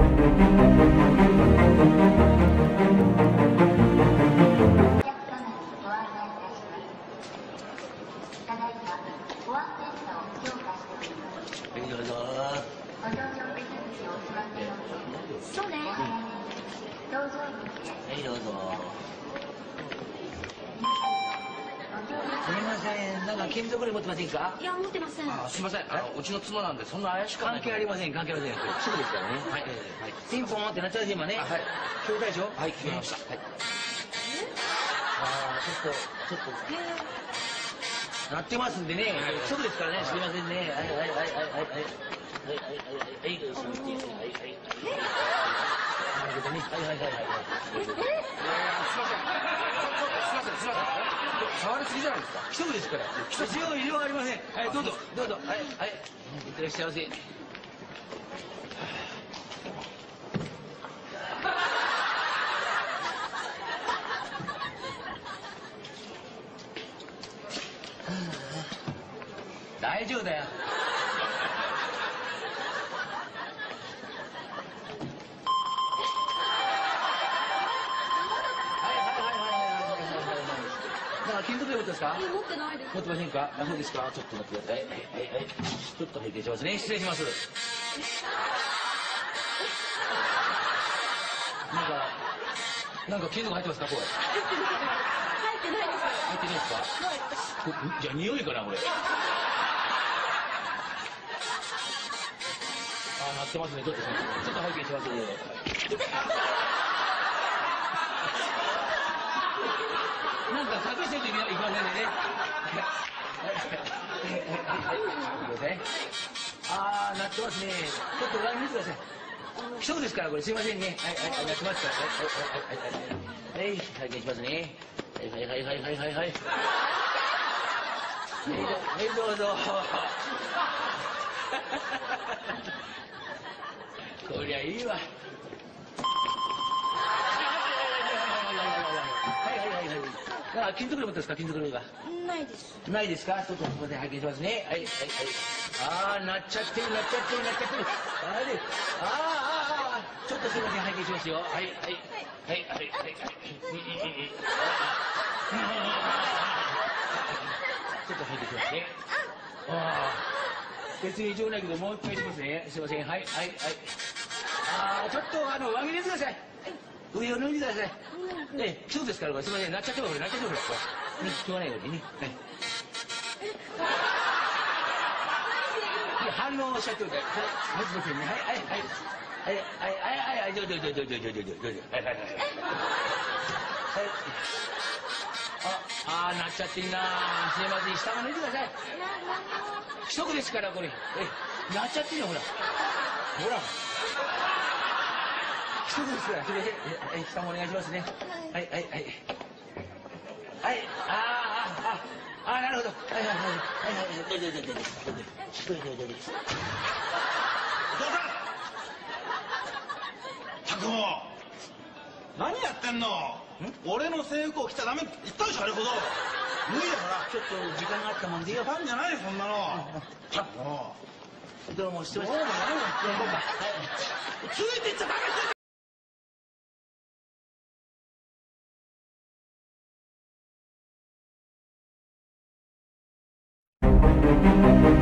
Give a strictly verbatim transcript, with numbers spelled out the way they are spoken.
金属類持ってませんか？ いや、持ってません。 あ、すみません。あのうちの妻なんでそんな怪しくはない。 関係ありません、関係ありません。すぐですからね。 はい。 ピンポンってなっちゃうし今ね。 はい。 教会でしょ？ はい、決めました。はい。 ああ、ちょっとちょっとなってますんでね。すぐですからね。すみませんね。はいはいはいはいはいはいはいはいはいはいはいはいはいはいはい。 触りすぎじゃないですか。 一人ですから。必要医療ありません。はい、どうぞどうぞ。はいはい。いってらっしゃいませ。大丈夫だよ。金属類持ってますか？ 持ってないです。 持ってませんか？あ、そうですか。ちょっと待ってください。はいはいはい。ちょっと拝見しますね。失礼します。なんかなんか金属入ってますか？これ。 入ってないです。 入ってないですか？はい。じゃあ匂いかなこれ。あ、なってますね。ちょっとちょっと拝見します。なんか隠してるといけませんね。ああ、なってますね。ちょっとご覧見てください。一人ですからこれすいませんね。はいはい、なってますから。はいはいはいはいはい。はい、拝見しますね。はいはいはいはいはいはいはい。はいどうぞ。こりゃいいわ。あ、金属類持ってますか？金属類が。 ないです。 ないですか？ちょっとここで拝見しますね。はいはいはい。ああ、なっちゃってるなっちゃってるなっちゃってる。あれ、ああああ、ちょっとすみません、拝見しますよ。はいはいはいはいはいはい。ちょっと拝見しますね。ああ、別に異常ないけどもう一回しますね。すみません。はいはいはい。ああ、ちょっとあの上着入れてください。上を脱いでください。ええ、そうですから、すみません、なっちゃってもこれ、なっちゃってもこれ、ね、しょうがないようにね。はい。反応しちゃってください。はい、すみませんね。はい、はい、はい。はい、はい、はい、はい、どうぞ、どうぞ、どうぞ、どうぞ、どうぞ、どうぞ。はい、はい、はい。はい。あ、あー、なっちゃってんな。すみません、下も脱いでください。一口ですから、これ。え、なっちゃってんよ、ほら。ほら。一つですから、すみません。え、下もお願いしますね。はい、はい、はい。はい、ああ、ああ、ああ、なるほど。はい、はい、はい、はい、はい、どうぞ、どうぞ、どうぞ、どうぞ、どうぞ、どうぞ。 たくも、何やってんの？俺の制服を着ちゃダメって言ったでしょ、あれほど。脱いだから。 ちょっと時間があったもんでよ。 ファンじゃないよ、そんなの。たくも。 どうも、失礼しました。 ついていっちゃダメって。 Thank you.